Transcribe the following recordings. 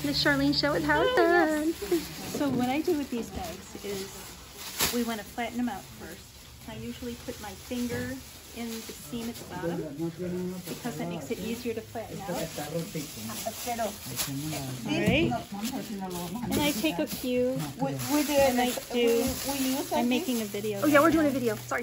Miss Charlene, show it how it's done. So what I do with these bags is we want to flatten them out first. I usually put my finger in the seam at the bottom because that makes it easier to flatten out. Alright. And I take a few. I'm making a video. Oh yeah, we're doing a video. Sorry.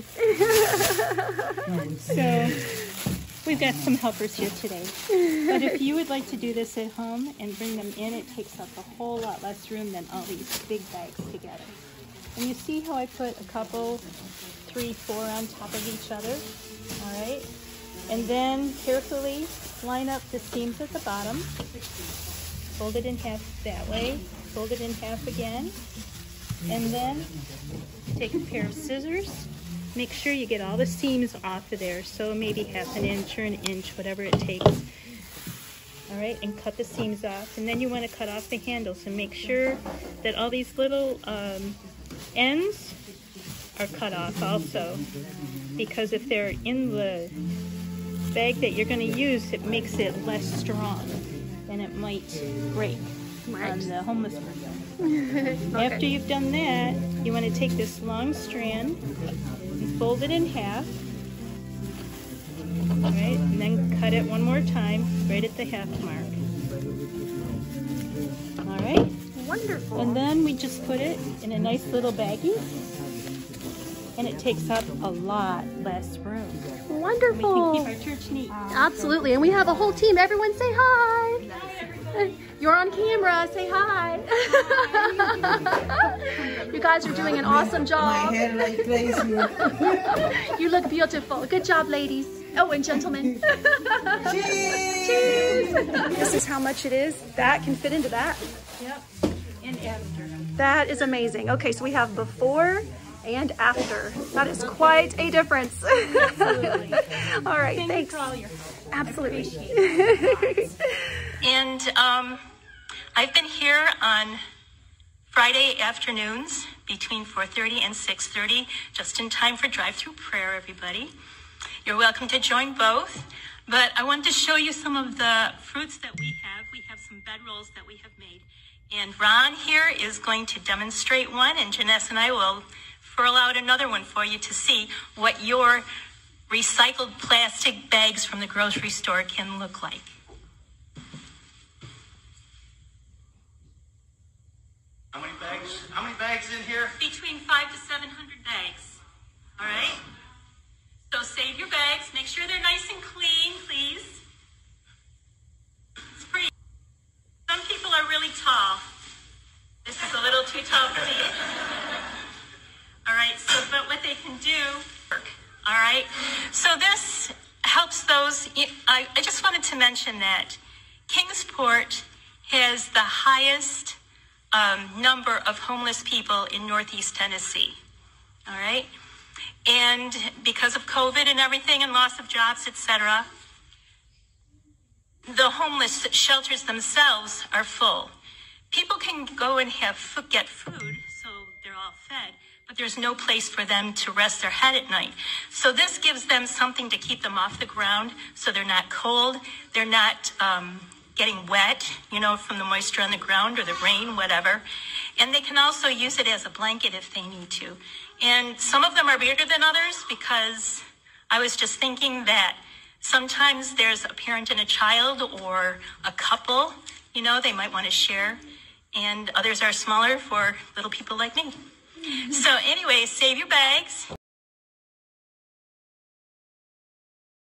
So we've got some helpers here today. But if you would like to do this at home and bring them in, it takes up a whole lot less room than all these big bags together. And you see how I put a couple, 3, 4 on top of each other? All right. And then carefully line up the seams at the bottom. Fold it in half that way. Fold it in half again. And then take a pair of scissors. Make sure you get all the seams off of there. So maybe half an inch or an inch, whatever it takes. All right, and cut the seams off. And then you want to cut off the handles and make sure that all these little ends are cut off also, because if they're in the bag that you're going to use, it makes it less strong and it might break on the homeless person. Okay. After you've done that, you want to take this long strand and fold it in half. All right, and then cut it one more time right at the half mark. All right. Wonderful. And then we just put it in a nice little baggie, and it takes up a lot less room. Wonderful. We can keep our church neat. Absolutely. And we have a whole team. Everyone say hi. Hi, everybody. You're on camera. Say hi. You guys are doing an awesome job. My hair like crazy. You look beautiful. Good job, ladies. Oh, and gentlemen. Cheers. Cheers. This is how much it is. That can fit into that. Yep. And after. That is amazing. Okay, so we have before and after. That is quite a difference. Absolutely. All right, Thanks thanks. for all your help. Absolutely. And I've been here on Friday afternoons between 4:30 and 6:30, just in time for drive-through prayer, everybody. You're welcome to join both. But I wanted to show you some of the fruits that we have. We have some bedrolls that we have made. And Ron here is going to demonstrate one, and Janessa and I will furl out another one for you to see what your recycled plastic bags from the grocery store can look like. How many bags in here? Between 500 to 700 bags. All right? So save your bags. Make sure they're nice and clean, please. It's pretty. Some people are really tall. This is a little too tall for me. All right, so but what they can do, all right? So this helps those. I just wanted to mention that Kingsport has the highest number of homeless people in Northeast Tennessee, all right? And because of COVID and everything and loss of jobs, etc., the homeless shelters themselves are full. People can go and get food, so they're all fed, but there's no place for them to rest their head at night. So this gives them something to keep them off the ground so they're not cold, they're not getting wet, you know, from the moisture on the ground or the rain, whatever. And they can also use it as a blanket if they need to. And some of them are bigger than others because I was just thinking that sometimes there's a parent and a child or a couple, you know, they might want to share. And others are smaller for little people like me. So anyway, save your bags.